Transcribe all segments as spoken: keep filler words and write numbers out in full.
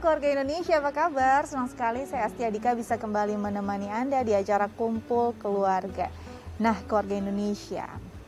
keluarga Indonesia, apa kabar? Senang sekali saya Astia Dika bisa kembali menemani Anda di acara Kumpul Keluarga. Nah, keluarga Indonesia,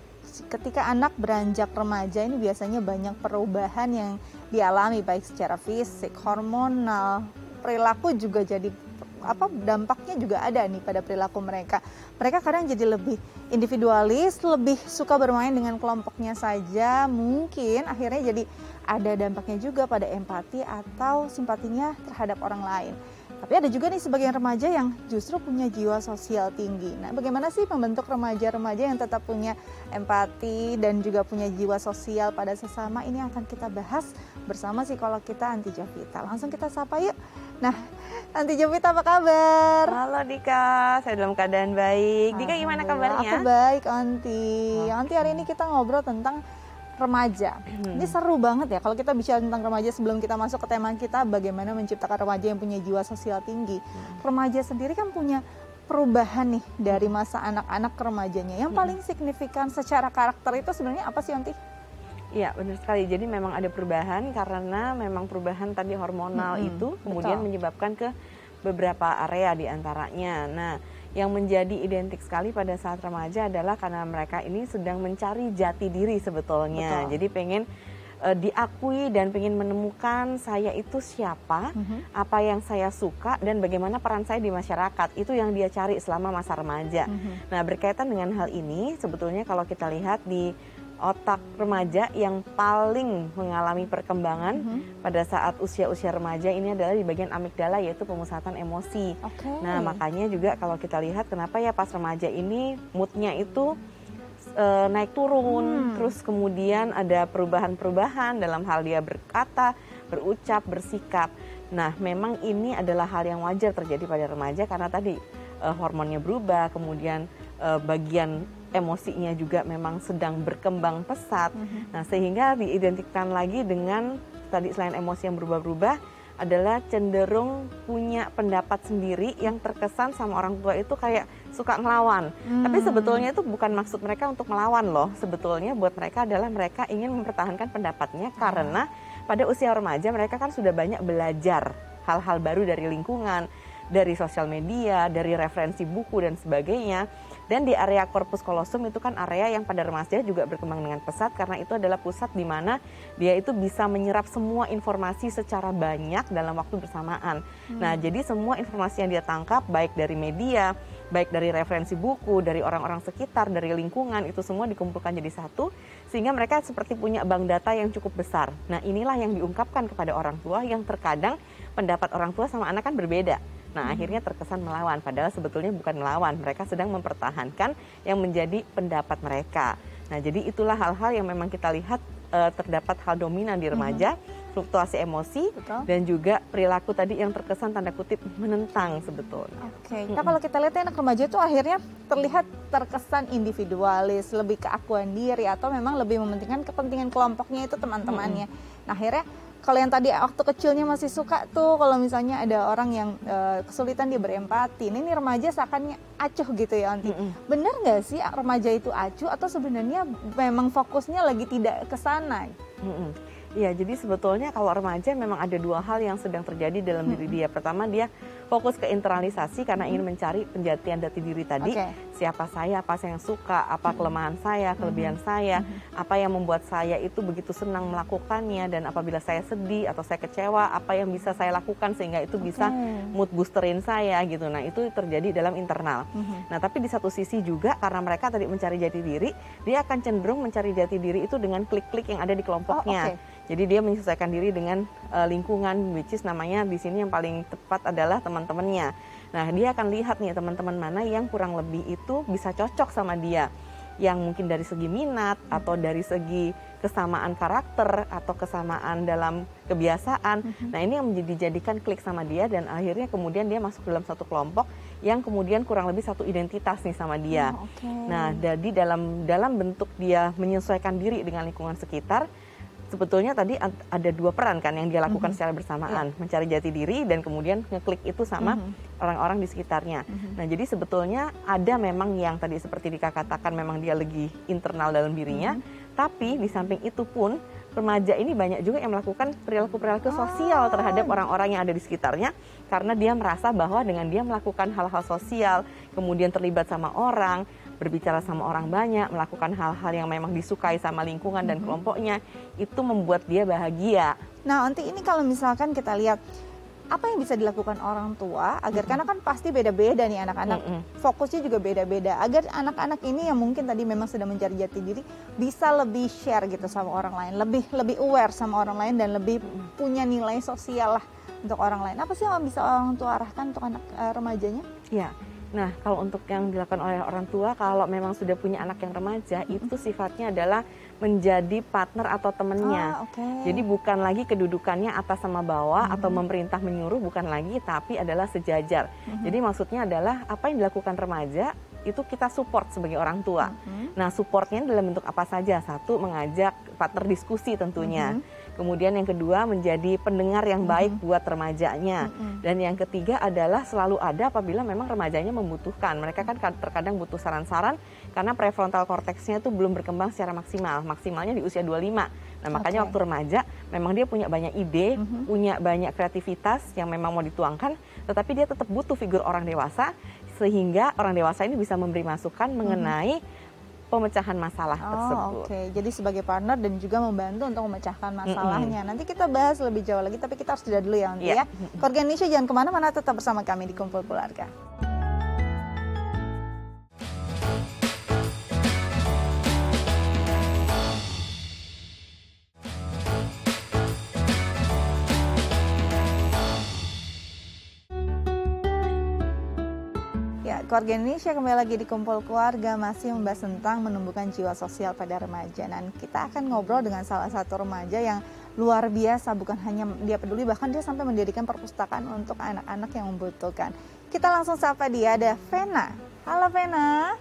ketika anak beranjak remaja ini biasanya banyak perubahan yang dialami baik secara fisik, hormonal, perilaku juga jadi apa dampaknya juga ada nih pada perilaku mereka. Mereka kadang jadi lebih individualis, lebih suka bermain dengan kelompoknya saja. Mungkin akhirnya jadi ada dampaknya juga pada empati atau simpatinya terhadap orang lain. Tapi ada juga nih sebagian remaja yang justru punya jiwa sosial tinggi. Nah, bagaimana sih membentuk remaja-remaja yang tetap punya empati dan juga punya jiwa sosial pada sesama? Ini akan kita bahas bersama psikolog kita Anti Jovita. Langsung kita sapa yuk. Nah, Anti Jovita apa kabar? Halo Dika, saya dalam keadaan baik. Dika gimana kabarnya? Aku baik, Anti. Oh. Anti, hari ini kita ngobrol tentang remaja. Hmm. Ini seru banget ya kalau kita bicara tentang remaja. Sebelum kita masuk ke tema kita, bagaimana menciptakan remaja yang punya jiwa sosial tinggi. Hmm. Remaja sendiri kan punya perubahan nih dari masa anak-anak ke remajanya. Yang hmm. paling signifikan secara karakter itu sebenarnya apa sih, Anti? Iya, benar sekali. Jadi memang ada perubahan karena memang perubahan tadi hormonal hmm, itu kemudian betul. menyebabkan ke beberapa area diantaranya. Nah, yang menjadi identik sekali pada saat remaja adalah karena mereka ini sedang mencari jati diri sebetulnya. Betul. Jadi pengen uh, diakui dan pengen menemukan saya itu siapa, mm-hmm. apa yang saya suka, dan bagaimana peran saya di masyarakat. Itu yang dia cari selama masa remaja. Mm-hmm. Nah, berkaitan dengan hal ini, sebetulnya kalau kita lihat di otak remaja yang paling mengalami perkembangan mm-hmm. pada saat usia-usia remaja ini adalah di bagian amigdala, yaitu pemusatan emosi. Okay. Nah, makanya juga kalau kita lihat kenapa ya pas remaja ini moodnya itu e, naik turun, hmm. terus kemudian ada perubahan-perubahan dalam hal dia berkata, berucap, bersikap. Nah, memang ini adalah hal yang wajar terjadi pada remaja karena tadi e, hormonnya berubah, kemudian e, bagian emosinya juga memang sedang berkembang pesat. Mm-hmm. Nah, sehingga diidentikan lagi dengan tadi selain emosi yang berubah-berubah adalah cenderung punya pendapat sendiri yang terkesan sama orang tua itu kayak suka ngelawan. Mm. Tapi sebetulnya itu bukan maksud mereka untuk melawan loh. Sebetulnya buat mereka adalah mereka ingin mempertahankan pendapatnya mm. karena pada usia remaja mereka kan sudah banyak belajar hal-hal baru dari lingkungan, dari sosial media, dari referensi buku dan sebagainya. Dan di area korpus kolosum itu kan area yang pada remaja juga berkembang dengan pesat karena itu adalah pusat di mana dia itu bisa menyerap semua informasi secara banyak dalam waktu bersamaan. Hmm. Nah, jadi semua informasi yang dia tangkap baik dari media, baik dari referensi buku, dari orang-orang sekitar, dari lingkungan, itu semua dikumpulkan jadi satu sehingga mereka seperti punya bank data yang cukup besar. Nah, inilah yang diungkapkan kepada orang tua yang terkadang pendapat orang tua sama anak kan berbeda. Nah, hmm. akhirnya terkesan melawan, padahal sebetulnya bukan melawan, mereka sedang mempertahankan yang menjadi pendapat mereka. Nah, jadi itulah hal-hal yang memang kita lihat uh, terdapat hal dominan di remaja, hmm. fluktuasi emosi, betul. Dan juga perilaku tadi yang terkesan tanda kutip menentang sebetulnya. Oke, okay. Nah, kalau kita lihat anak remaja itu akhirnya terlihat terkesan individualis, lebih keakuan diri, atau memang lebih mementingkan kepentingan kelompoknya itu teman-temannya. Hmm. Nah, akhirnya kalau yang tadi waktu kecilnya masih suka tuh kalau misalnya ada orang yang uh, kesulitan dia berempati, ini, ini remaja seakan acuh gitu ya, Anti. Mm-hmm. Benar nggak sih remaja itu acuh atau sebenarnya memang fokusnya lagi tidak ke sana? Mm-hmm. Ya, jadi sebetulnya kalau remaja memang ada dua hal yang sedang terjadi dalam diri dia. Pertama, dia fokus ke internalisasi karena ingin mencari penjatian jati diri tadi. Okay. Siapa saya, apa saya yang suka, apa kelemahan saya, kelebihan saya, apa yang membuat saya itu begitu senang melakukannya, dan apabila saya sedih atau saya kecewa, apa yang bisa saya lakukan sehingga itu bisa mood boosterin saya gitu. Nah, itu terjadi dalam internal. Nah, tapi di satu sisi juga karena mereka tadi mencari jati diri, dia akan cenderung mencari jati diri itu dengan klik-klik yang ada di kelompoknya. Oh, okay. Jadi dia menyesuaikan diri dengan uh, lingkungan, which is namanya di sini yang paling tepat adalah teman-temannya. Nah, dia akan lihat nih teman-teman mana yang kurang lebih itu bisa cocok sama dia. Yang mungkin dari segi minat atau dari segi kesamaan karakter atau kesamaan dalam kebiasaan. Mm-hmm. Nah, ini yang dijadikan klik sama dia dan akhirnya kemudian dia masuk dalam satu kelompok yang kemudian kurang lebih satu identitas nih sama dia. Oh, okay. Nah, jadi dalam dalam bentuk dia menyesuaikan diri dengan lingkungan sekitar, sebetulnya tadi ada dua peran kan yang dia lakukan mm-hmm. secara bersamaan, yeah. mencari jati diri dan kemudian ngeklik itu sama mm-hmm. orang-orang di sekitarnya. Mm-hmm. Nah, jadi sebetulnya ada memang yang tadi seperti Dika katakan memang dia lagi internal dalam dirinya, mm-hmm. tapi di samping itu pun remaja ini banyak juga yang melakukan perilaku-perilaku sosial terhadap orang-orang yang ada di sekitarnya, karena dia merasa bahwa dengan dia melakukan hal-hal sosial, kemudian terlibat sama orang, berbicara sama orang banyak, melakukan hal-hal yang memang disukai sama lingkungan dan kelompoknya, itu membuat dia bahagia. Nah, nanti ini kalau misalkan kita lihat apa yang bisa dilakukan orang tua agar, karena kan pasti beda-beda nih anak-anak, fokusnya juga beda-beda, agar anak-anak ini yang mungkin tadi memang sedang mencari jati diri bisa lebih share gitu sama orang lain, lebih lebih aware sama orang lain dan lebih punya nilai sosial lah untuk orang lain. Apa sih yang bisa orang tua arahkan untuk anak uh, remajanya? Ya. Nah, kalau untuk yang dilakukan oleh orang tua, kalau memang sudah punya anak yang remaja, mm-hmm. itu sifatnya adalah menjadi partner atau temannya. Oh, okay. Jadi bukan lagi kedudukannya atas sama bawah, mm-hmm. atau memerintah menyuruh, bukan lagi, tapi adalah sejajar. Mm-hmm. Jadi maksudnya adalah apa yang dilakukan remaja, itu kita support sebagai orang tua. Mm-hmm. Nah, supportnya dalam bentuk apa saja? Satu, mengajak partner diskusi tentunya. Mm-hmm. Kemudian yang kedua, menjadi pendengar yang baik mm-hmm. buat remajanya. Mm-hmm. Dan yang ketiga adalah selalu ada apabila memang remajanya membutuhkan. Mereka kan terkadang butuh saran-saran karena prefrontal cortexnya itu belum berkembang secara maksimal. Maksimalnya di usia dua puluh lima. Nah, makanya okay. waktu remaja memang dia punya banyak ide, mm-hmm. punya banyak kreativitas yang memang mau dituangkan, tetapi dia tetap butuh figur orang dewasa, sehingga orang dewasa ini bisa memberi masukan mm-hmm. mengenai pemecahan masalah oh, tersebut. Oke, okay. Jadi sebagai partner dan juga membantu untuk memecahkan masalahnya. Mm-hmm. Nanti kita bahas lebih jauh lagi, tapi kita harus jeda dulu ya, Nanti yeah. ya. Keluarga Indonesia jangan kemana-mana, tetap bersama kami di Kumpul Keluarga. Keluarga Indonesia kembali lagi di Kumpul Keluarga, masih membahas tentang menumbuhkan jiwa sosial pada remaja. Dan kita akan ngobrol dengan salah satu remaja yang luar biasa, bukan hanya dia peduli, bahkan dia sampai mendirikan perpustakaan untuk anak-anak yang membutuhkan. Kita langsung sapa dia, ada Vena. Halo Vena.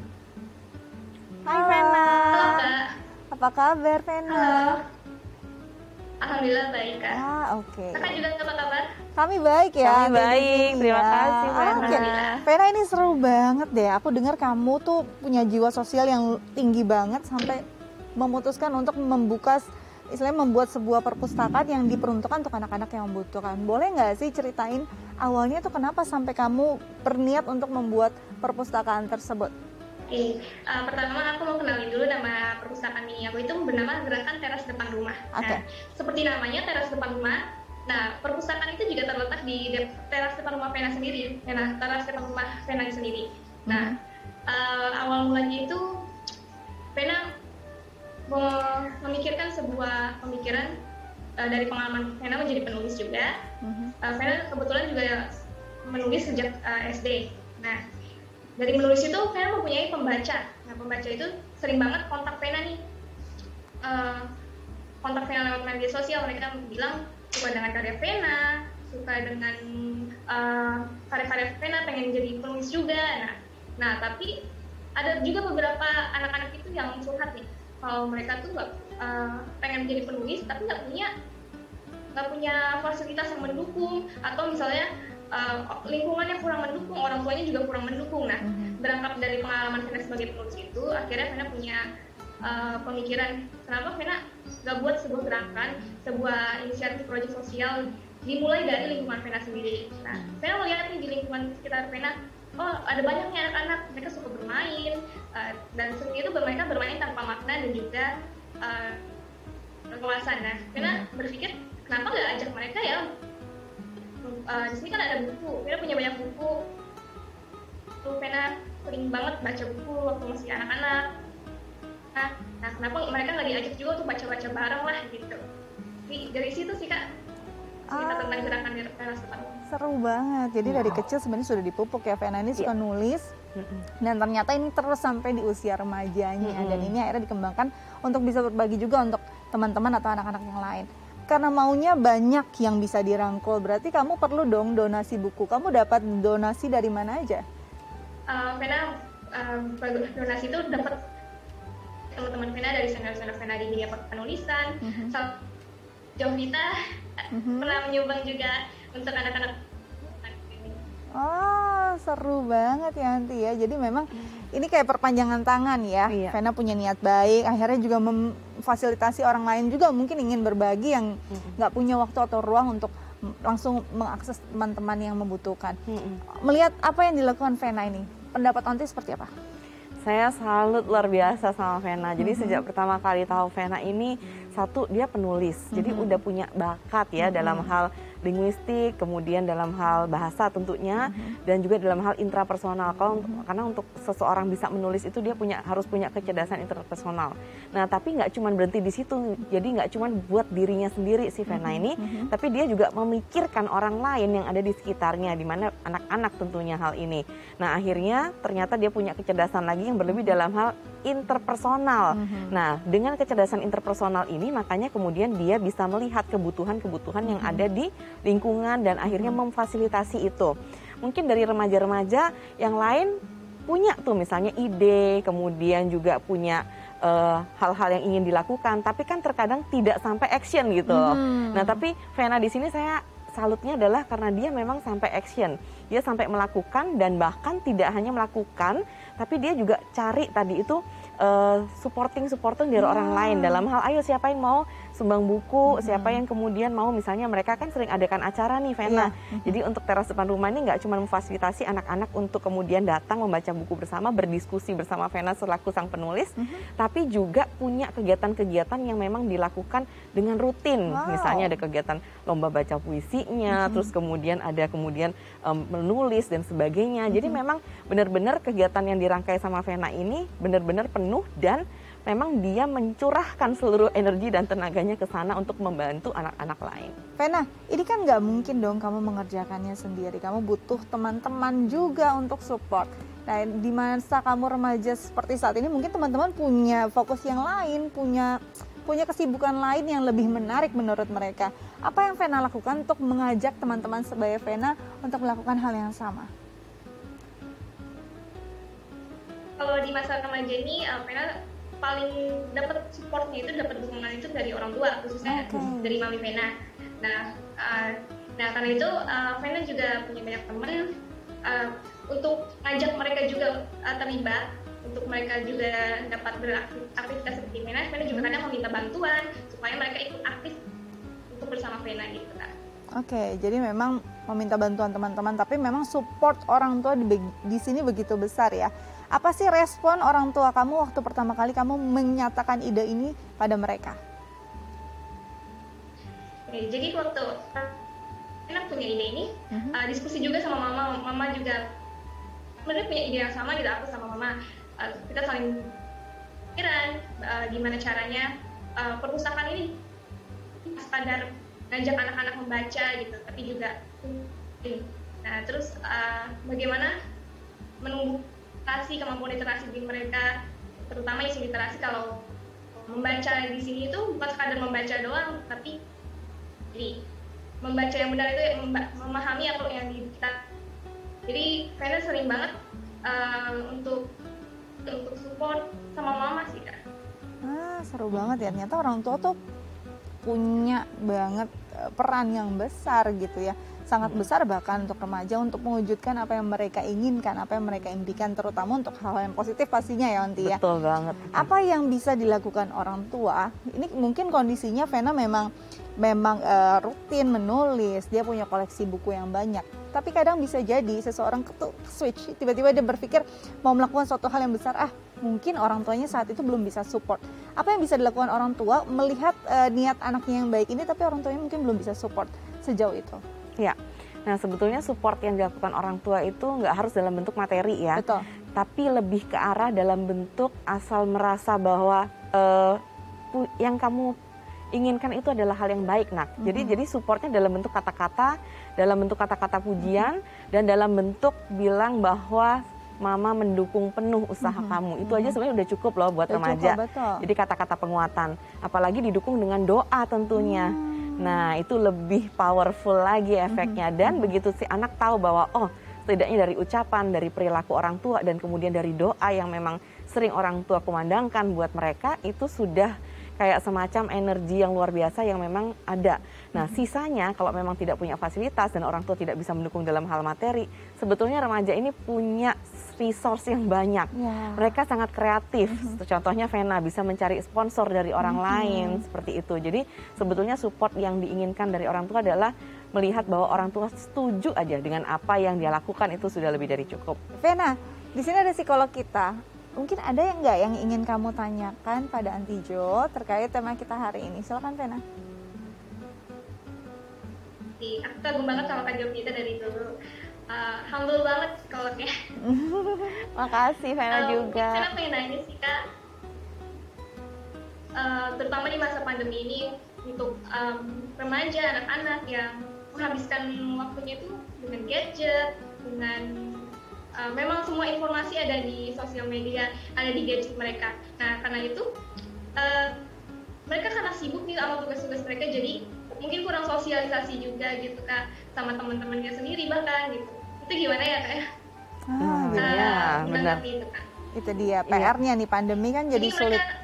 Hai Vena. Halo Kak. Apa kabar Vena? Halo. Alhamdulillah baik Kak. Ah, oke. Okay. Kakak juga apa kabar? Kami baik ya. Kami baik, terima ya. kasih Vena. Okay. Vena, ini seru banget deh. Aku dengar kamu tuh punya jiwa sosial yang tinggi banget sampai memutuskan untuk membuka, istilahnya membuat sebuah perpustakaan yang diperuntukkan untuk anak-anak yang membutuhkan. Boleh nggak sih ceritain awalnya tuh kenapa sampai kamu berniat untuk membuat perpustakaan tersebut? Oke, uh, pertama aku mau kenalin dulu nama perpustakaan ini. Aku itu bernama Gerakan Teras Depan Rumah. Okay. Nah, seperti namanya teras depan rumah. Nah, perpustakaan itu juga terletak di teras depan rumah Vena sendiri. Nah, teras depan rumah Vena sendiri. Nah, uh, awal mulanya itu Vena memikirkan sebuah pemikiran uh, dari pengalaman Vena menjadi penulis juga. Uh, Vena kebetulan juga menulis sejak uh, S D. Nah, dari menulis itu Vena mempunyai pembaca. Nah, pembaca itu sering banget kontak Vena nih. Uh, kontak Vena lewat media sosial. Mereka bilang suka dengan karya Vena, suka dengan uh, karya-karya Vena, pengen jadi penulis juga. Nah, nah tapi ada juga beberapa anak-anak itu yang curhat nih. Kalau mereka tuh nggak uh, pengen menjadi penulis, tapi nggak punya nggak punya fasilitas yang mendukung, atau misalnya uh, lingkungannya kurang mendukung, orang tuanya juga kurang mendukung. Nah, mm-hmm. berangkat dari pengalaman Vena sebagai penulis itu, akhirnya Vena punya uh, pemikiran, kenapa Vena nggak buat sebuah gerakan, sebuah inisiatif proyek sosial dimulai dari lingkungan Vena sendiri. Nah, Vena melihat nih di lingkungan sekitar Vena, oh ada banyaknya anak-anak, mereka suka bermain, uh, dan sering itu mereka bermain tanpa makna dan juga uh, berkewasan. Nah, Vena hmm. berpikir, kenapa nggak ajak mereka ya? Uh, di sini kan ada buku, Vena punya banyak buku. Tuh Vena sering banget baca buku waktu masih anak-anak. Nah, nah kenapa mereka nggak diajak juga untuk baca-baca bareng lah gitu? Jadi dari situ sih Kak, cerita ah. tentang gerakan di teras depan. Seru banget. Jadi dari kecil sebenarnya sudah dipupuk ya, Vena ini suka yeah. nulis. Mm-hmm. Dan ternyata ini terus sampai di usia remajanya. Mm-hmm. Dan ini akhirnya dikembangkan untuk bisa berbagi juga untuk teman-teman atau anak-anak yang lain. Karena maunya banyak yang bisa dirangkul, berarti kamu perlu dong donasi buku. Kamu dapat donasi dari mana aja? Uh, Vena uh, donasi itu dapat teman-teman Vena dari senior-senior Vena di dunia penulisan. Mm-hmm. So, Jovita mm-hmm. pernah menyumbang juga untuk anak-anak. Oh, seru banget ya Nanti ya. Jadi memang ini kayak perpanjangan tangan ya. Iya. Vena punya niat baik, akhirnya juga mem- memfasilitasi orang lain juga mungkin ingin berbagi yang nggak punya waktu atau ruang untuk langsung mengakses teman-teman yang membutuhkan. Mm-hmm. Melihat apa yang dilakukan Vena ini, pendapat Onti seperti apa? Saya salut luar biasa sama Vena. Jadi mm-hmm. sejak pertama kali tahu Vena ini, satu dia penulis, mm-hmm. jadi udah punya bakat ya mm-hmm. dalam hal linguistik, kemudian dalam hal bahasa tentunya, mm-hmm. dan juga dalam hal intrapersonal. Kalau mm-hmm. karena untuk seseorang bisa menulis itu dia punya harus punya kecerdasan intrapersonal. Nah, tapi nggak cuma berhenti di situ. Jadi nggak cuma buat dirinya sendiri si Vena mm-hmm. ini, mm-hmm. tapi dia juga memikirkan orang lain yang ada di sekitarnya, di mana anak-anak tentunya hal ini. Nah, akhirnya ternyata dia punya kecerdasan lagi yang berlebih mm-hmm. dalam hal interpersonal. Mm-hmm. Nah, dengan kecerdasan interpersonal ini makanya kemudian dia bisa melihat kebutuhan-kebutuhan mm-hmm. yang ada di lingkungan dan akhirnya memfasilitasi itu. Mungkin dari remaja-remaja yang lain punya tuh misalnya ide, kemudian juga punya uh, hal-hal yang ingin dilakukan, tapi kan terkadang tidak sampai action gitu loh. Hmm. Nah, tapi Vena di sini saya salutnya adalah karena dia memang sampai action. Dia sampai melakukan dan bahkan tidak hanya melakukan, tapi dia juga cari tadi itu uh, supporting-supporting dari hmm. orang lain dalam hal ayo siapa yang mau sumbang buku, hmm. siapa yang kemudian mau, misalnya mereka kan sering adakan acara nih Vena. Yeah. Jadi untuk teras depan rumah ini nggak cuma memfasilitasi anak-anak untuk kemudian datang membaca buku bersama, berdiskusi bersama Vena selaku sang penulis, mm-hmm. tapi juga punya kegiatan-kegiatan yang memang dilakukan dengan rutin. Wow. Misalnya ada kegiatan lomba baca puisinya, mm-hmm. terus kemudian ada kemudian um, menulis dan sebagainya. Mm-hmm. Jadi memang benar-benar kegiatan yang dirangkai sama Vena ini benar-benar penuh dan memang dia mencurahkan seluruh energi dan tenaganya ke sana untuk membantu anak-anak lain. Vena, ini kan nggak mungkin dong kamu mengerjakannya sendiri. Kamu butuh teman-teman juga untuk support. Nah, di masa kamu remaja seperti saat ini, mungkin teman-teman punya fokus yang lain, punya punya kesibukan lain yang lebih menarik menurut mereka. Apa yang Vena lakukan untuk mengajak teman-teman sebaya Vena untuk melakukan hal yang sama? Kalau di masa remaja ini, Vena paling dapat supportnya itu dapat dukungan itu dari orang tua, khususnya okay. dari Mami Vena. Nah, uh, nah karena itu uh, Vena juga punya banyak teman uh, untuk ngajak mereka juga uh, terlibat, untuk mereka juga dapat beraktivitas seperti Vena. Vena juga kadang meminta bantuan supaya mereka ikut aktif untuk bersama Vena gitu kan. Oke, okay, jadi memang meminta bantuan teman-teman, tapi memang support orang tua di, di sini begitu besar ya. Apa sih respon orang tua kamu waktu pertama kali kamu menyatakan ide ini pada mereka? Oke, jadi waktu enak punya ide ini, uh-huh. uh, diskusi juga sama mama. Mama juga sebenarnya punya ide yang sama gitu, aku sama mama. Uh, kita saling pikiran uh, gimana caranya uh, perpustakaan ini sekadar ngajak anak-anak membaca gitu, tapi juga nah terus uh, bagaimana menumbuh literasi, kemampuan literasi di mereka, terutama isu literasi. Kalau membaca di sini itu bukan sekadar membaca doang, tapi jadi membaca yang benar itu memahami apa yang di kita. Jadi Vena sering banget uh, untuk untuk support sama mama sih kan. Ah, seru banget ya, ternyata orang tua tuh punya banget peran yang besar gitu ya, sangat besar bahkan untuk remaja untuk mewujudkan apa yang mereka inginkan, apa yang mereka impikan, terutama untuk hal-hal yang positif pastinya ya Onti ya. Betul banget. Apa yang bisa dilakukan orang tua? Ini mungkin kondisinya Vena memang memang uh, rutin menulis, dia punya koleksi buku yang banyak. Tapi kadang bisa jadi seseorang ketuk switch, tiba-tiba dia berpikir mau melakukan suatu hal yang besar, ah mungkin orang tuanya saat itu belum bisa support. Apa yang bisa dilakukan orang tua melihat uh, niat anaknya yang baik ini, tapi orang tuanya mungkin belum bisa support sejauh itu? Ya, nah sebetulnya support yang dilakukan orang tua itu nggak harus dalam bentuk materi ya. Betul. Tapi lebih ke arah dalam bentuk asal merasa bahwa uh, yang kamu inginkan itu adalah hal yang baik, nak. Mm-hmm. Jadi jadi supportnya dalam bentuk kata-kata, dalam bentuk kata-kata pujian, mm-hmm. dan dalam bentuk bilang bahwa mama mendukung penuh usaha mm-hmm. kamu. Itu aja sebenarnya udah cukup loh buat udah remaja. Cukup, jadi kata-kata penguatan, apalagi didukung dengan doa tentunya. Mm. Nah itu lebih powerful lagi efeknya. Mm-hmm. Dan begitu si anak tahu bahwa oh setidaknya dari ucapan, dari perilaku orang tua, dan kemudian dari doa yang memang sering orang tua kumandangkan buat mereka, itu sudah kayak semacam energi yang luar biasa yang memang ada. Nah, sisanya kalau memang tidak punya fasilitas dan orang tua tidak bisa mendukung dalam hal materi, sebetulnya remaja ini punya resource yang banyak. Yeah. Mereka sangat kreatif. Mm-hmm. Contohnya Vena bisa mencari sponsor dari orang mm-hmm. lain seperti itu. Jadi sebetulnya support yang diinginkan dari orang tua adalah melihat bahwa orang tua setuju aja dengan apa yang dia lakukan, itu sudah lebih dari cukup. Vena, di sini ada psikolog kita. Mungkin ada yang nggak yang ingin kamu tanyakan pada Antijo terkait tema kita hari ini? Silakan Vena. Aku kagum banget sama Kak Jovita dari dulu. Uh, humble banget psikolognya. Makasih Vena uh, juga. Karena pengen nanya sih Kak, uh, terutama di masa pandemi ini untuk um, remaja, anak-anak yang menghabiskan waktunya itu dengan gadget, dengan uh, memang semua informasi ada di sosial media, ada di gadget mereka. Nah karena itu uh, mereka karena sibuk nih sama tugas-tugas mereka, jadi mungkin kurang sosialisasi juga gitu Kak sama teman-temannya sendiri bahkan gitu. Itu gimana ya Kak? Ah, uh, ya, benar. Itu, Kak. Itu dia P R-nya nih, pandemi kan jadi, jadi sulit. Mereka,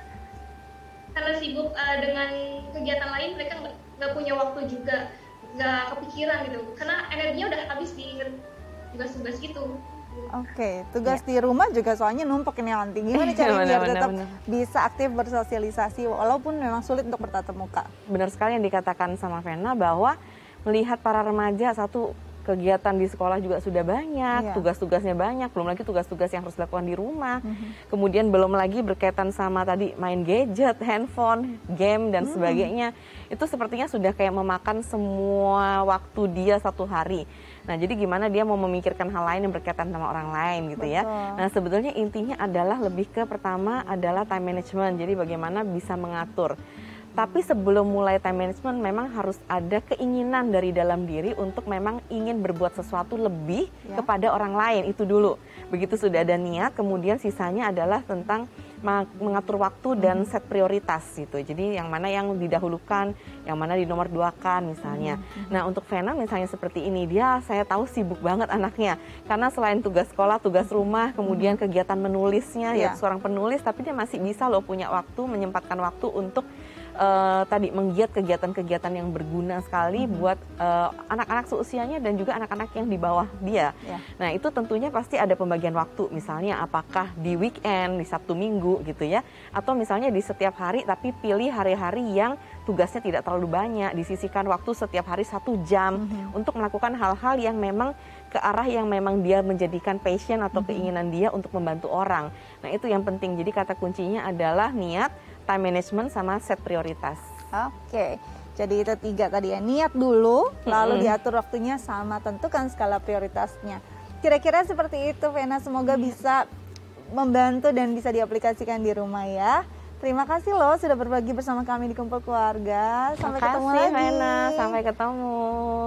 karena sibuk uh, dengan kegiatan lain, mereka nggak punya waktu juga, nggak kepikiran gitu. Karena energinya udah habis di tugas-tugas gitu. Oke, okay. tugas ya. Di rumah juga soalnya numpuk ini nanti. Gimana caranya biar tetap bener. Bisa aktif bersosialisasi walaupun memang sulit untuk bertatap muka? Benar sekali yang dikatakan sama Vena bahwa melihat para remaja, satu kegiatan di sekolah juga sudah banyak, iya. tugas-tugasnya banyak, belum lagi tugas-tugas yang harus dilakukan di rumah. Mm-hmm. Kemudian belum lagi berkaitan sama tadi main gadget, handphone, game dan mm-hmm. sebagainya. Itu sepertinya sudah kayak memakan semua waktu dia satu hari. Nah, jadi gimana dia mau memikirkan hal lain yang berkaitan sama orang lain gitu. Betul. Ya. Nah, sebetulnya intinya adalah lebih ke pertama adalah time management. Jadi bagaimana bisa mengatur. Tapi sebelum mulai time management memang harus ada keinginan dari dalam diri untuk memang ingin berbuat sesuatu lebih ya. Kepada orang lain, itu dulu. Begitu sudah ada niat, kemudian sisanya adalah tentang mengatur waktu dan set prioritas gitu. Jadi yang mana yang didahulukan, yang mana di nomor duakan misalnya. Hmm. Nah untuk Vena misalnya seperti ini, dia saya tahu sibuk banget anaknya. Karena selain tugas sekolah, tugas rumah, kemudian kegiatan menulisnya, yeah. ya seorang penulis, tapi dia masih bisa loh punya waktu, menyempatkan waktu untuk Uh, tadi menggiat kegiatan-kegiatan yang berguna sekali mm-hmm. buat uh, anak-anak seusianya dan juga anak-anak yang di bawah dia. Yeah. Nah itu tentunya pasti ada pembagian waktu, misalnya apakah di weekend, di Sabtu Minggu gitu ya, atau misalnya di setiap hari tapi pilih hari-hari yang tugasnya tidak terlalu banyak, disisihkan waktu setiap hari satu jam mm-hmm. untuk melakukan hal-hal yang memang ke arah yang memang dia menjadikan passion atau mm-hmm. keinginan dia untuk membantu orang. Nah itu yang penting, jadi kata kuncinya adalah niat, time management sama set prioritas. Oke, jadi itu tiga tadi ya, niat dulu, lalu mm-hmm. diatur waktunya sama tentukan skala prioritasnya. Kira-kira seperti itu Vena, semoga mm-hmm. bisa membantu dan bisa diaplikasikan di rumah ya. Terima kasih loh sudah berbagi bersama kami di Kumpul Keluarga. Sampai Makasih, ketemu lagi. Vena, sampai ketemu.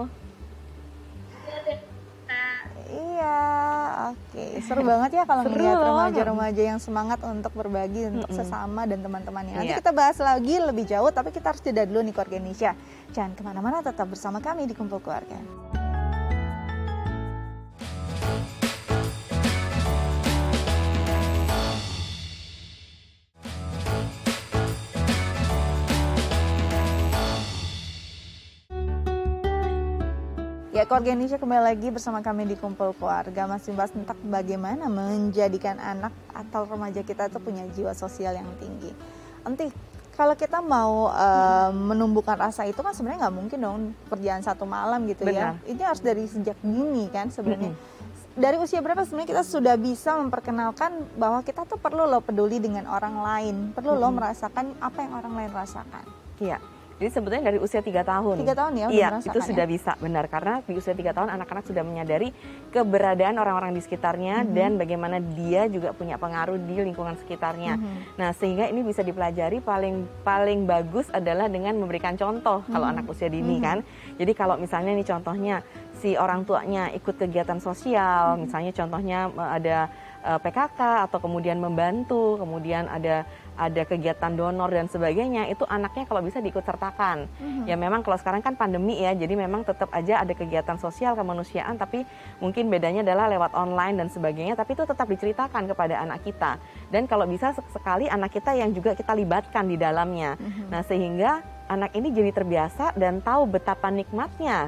Iya, oke. Seru banget ya kalau melihat remaja-remaja yang semangat untuk berbagi untuk mm-hmm. sesama dan teman-temannya. Nanti yeah. kita bahas lagi lebih jauh, tapi kita harus jeda dulu nih Keluarga Indonesia. Jangan kemana-mana, tetap bersama kami di Kumpul Keluarga. Ya, Keluarga Indonesia kembali lagi bersama kami di Kumpul Keluarga, masih bahas tentang bagaimana menjadikan anak atau remaja kita itu punya jiwa sosial yang tinggi. Nanti kalau kita mau uh, menumbuhkan rasa itu kan sebenarnya nggak mungkin dong kerjaan satu malam gitu. Benar. Ya. Ini harus dari sejak dini kan sebenarnya. Mm-hmm. Dari usia berapa sebenarnya kita sudah bisa memperkenalkan bahwa kita tuh perlu loh peduli dengan orang lain, perlu mm-hmm. loh merasakan apa yang orang lain rasakan. Iya. Jadi sebetulnya dari usia tiga tahun. tiga tahun ya? Iya, itu sudah ya? Bisa, benar. Karena di usia tiga tahun anak-anak sudah menyadari keberadaan orang-orang di sekitarnya mm-hmm. dan bagaimana dia juga punya pengaruh di lingkungan sekitarnya. Mm-hmm. Nah, sehingga ini bisa dipelajari paling paling bagus adalah dengan memberikan contoh mm-hmm. kalau anak usia dini mm-hmm. kan. Jadi kalau misalnya nih contohnya si orang tuanya ikut kegiatan sosial, mm-hmm. misalnya contohnya ada uh, P K K atau kemudian membantu, kemudian ada ada kegiatan donor dan sebagainya, itu anaknya kalau bisa diikut sertakan. Mm-hmm. Ya memang kalau sekarang kan pandemi ya, jadi memang tetap aja ada kegiatan sosial kemanusiaan, tapi mungkin bedanya adalah lewat online dan sebagainya, tapi itu tetap diceritakan kepada anak kita. Dan kalau bisa sekali anak kita yang juga kita libatkan di dalamnya. Mm-hmm. Nah sehingga anak ini jadi terbiasa dan tahu betapa nikmatnya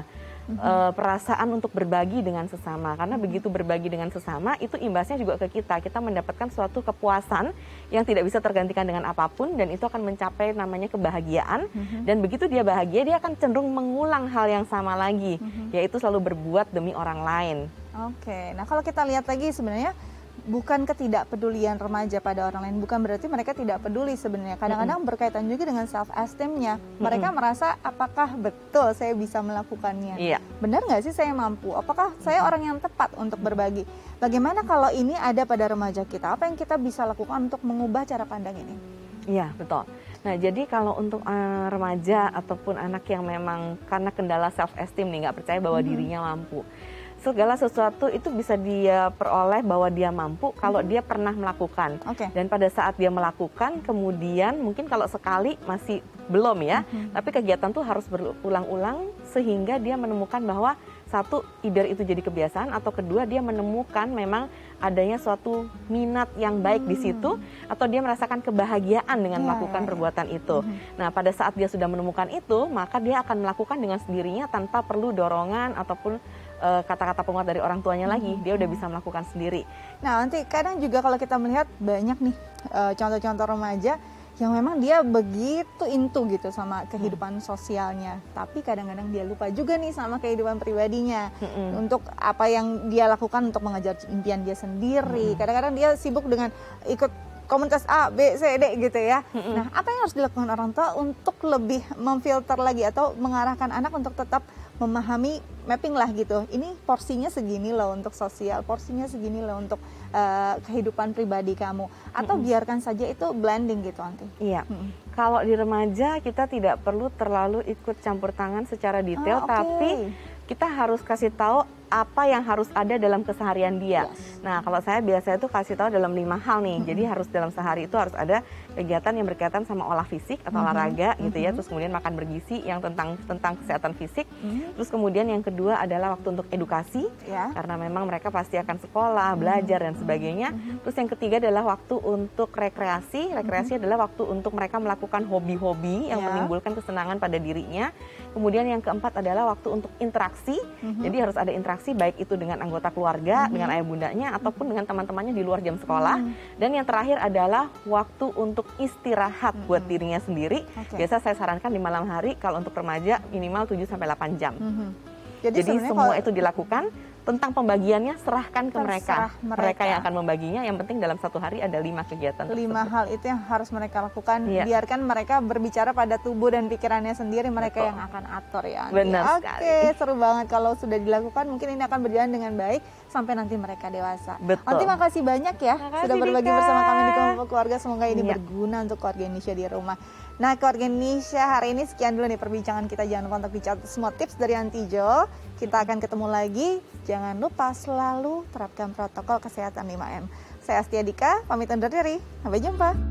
mm-hmm. uh, perasaan untuk berbagi dengan sesama. Karena mm-hmm. begitu berbagi dengan sesama, itu imbasnya juga ke kita. Kita mendapatkan suatu kepuasan yang tidak bisa tergantikan dengan apapun, dan itu akan mencapai namanya kebahagiaan. Mm-hmm. Dan begitu dia bahagia, dia akan cenderung mengulang hal yang sama lagi, mm-hmm. yaitu selalu berbuat demi orang lain. Oke, nah kalau kita lihat lagi sebenarnya bukan ketidakpedulian remaja pada orang lain, bukan berarti mereka tidak peduli sebenarnya. Kadang-kadang mm-hmm. berkaitan juga dengan self esteem-nya. Mereka mm-hmm. merasa apakah betul saya bisa melakukannya? Iya. Benar nggak sih saya mampu? Apakah saya orang yang tepat untuk berbagi? Bagaimana kalau ini ada pada remaja kita? Apa yang kita bisa lakukan untuk mengubah cara pandang ini? Iya, betul. Nah, jadi kalau untuk uh, remaja ataupun anak yang memang karena kendala self esteem nih, nggak percaya bahwa mm-hmm. dirinya mampu, segala sesuatu itu bisa dia peroleh bahwa dia mampu kalau dia pernah melakukan. Okay. Dan pada saat dia melakukan, kemudian mungkin kalau sekali masih belum ya, mm-hmm. tapi kegiatan tuh harus berulang-ulang sehingga dia menemukan bahwa satu, either itu jadi kebiasaan, atau kedua dia menemukan memang adanya suatu minat yang baik hmm. di situ, atau dia merasakan kebahagiaan dengan yeah, melakukan yeah, perbuatan yeah. itu. Hmm. Nah, pada saat dia sudah menemukan itu, maka dia akan melakukan dengan sendirinya tanpa perlu dorongan ataupun uh, kata-kata penguat dari orang tuanya hmm. lagi. Dia udah bisa melakukan sendiri. Nah, nanti kadang juga kalau kita melihat banyak nih uh, contoh-contoh remaja yang memang dia begitu into gitu sama kehidupan hmm. sosialnya, tapi kadang-kadang dia lupa juga nih sama kehidupan pribadinya, hmm. untuk apa yang dia lakukan untuk mengejar impian dia sendiri. Hmm. Kadang-kadang dia sibuk dengan ikut komunitas A, B, C, D gitu ya. Hmm. Nah, apa yang harus dilakukan orang tua untuk lebih memfilter lagi atau mengarahkan anak untuk tetap memahami, mapping lah gitu, ini porsinya segini loh untuk sosial, porsinya segini loh untuk uh, kehidupan pribadi kamu, atau mm-hmm. biarkan saja itu blending gitu nanti. Iya, mm-hmm. kalau di remaja kita tidak perlu terlalu ikut campur tangan secara detail, ah, okay. tapi kita harus kasih tahu apa yang harus ada dalam keseharian dia. Yes. Nah, kalau saya biasanya tuh kasih tahu dalam lima hal nih. Mm-hmm. Jadi harus dalam sehari itu harus ada kegiatan yang berkaitan sama olah fisik atau mm-hmm. olahraga gitu ya. Mm-hmm. Terus kemudian makan bergizi yang tentang tentang kesehatan fisik. Mm-hmm. Terus kemudian yang kedua adalah waktu untuk edukasi, yeah. karena memang mereka pasti akan sekolah, belajar mm-hmm. dan sebagainya. Mm-hmm. Terus yang ketiga adalah waktu untuk rekreasi. Rekreasi mm-hmm. adalah waktu untuk mereka melakukan hobi-hobi yang yeah. menimbulkan kesenangan pada dirinya. Kemudian yang keempat adalah waktu untuk interaksi. Mm-hmm. Jadi harus ada interaksi baik itu dengan anggota keluarga, mm-hmm. dengan ayah bundanya, ataupun dengan teman-temannya di luar jam sekolah. Mm-hmm. Dan yang terakhir adalah waktu untuk istirahat mm-hmm. buat dirinya sendiri. Okay. Biasa saya sarankan di malam hari, kalau untuk remaja minimal tujuh sampai delapan jam. Mm-hmm. Jadi, Jadi semua kalau itu dilakukan. Tentang pembagiannya serahkan ke mereka. mereka. Mereka yang akan membaginya. Yang penting dalam satu hari ada lima kegiatan Lima tersebut. hal itu yang harus mereka lakukan. Iya. Biarkan mereka berbicara pada tubuh dan pikirannya sendiri. Mereka Betul. Yang akan atur ya. Benar Oke, sekali. Seru banget kalau sudah dilakukan. Mungkin ini akan berjalan dengan baik sampai nanti mereka dewasa. Betul. Nanti makasih banyak ya makasih, sudah berbagi Dika. bersama kami di Kumpul Keluarga. Semoga ini iya. berguna untuk keluarga Indonesia di rumah. Nah, keluarga Indonesia, hari ini sekian dulu nih perbincangan kita. Jangan lupa untuk dicatat semua tips dari Antijo. Kita akan ketemu lagi. Jangan lupa selalu terapkan protokol kesehatan lima M. Saya Astia Dika, pamit undur diri. Sampai jumpa.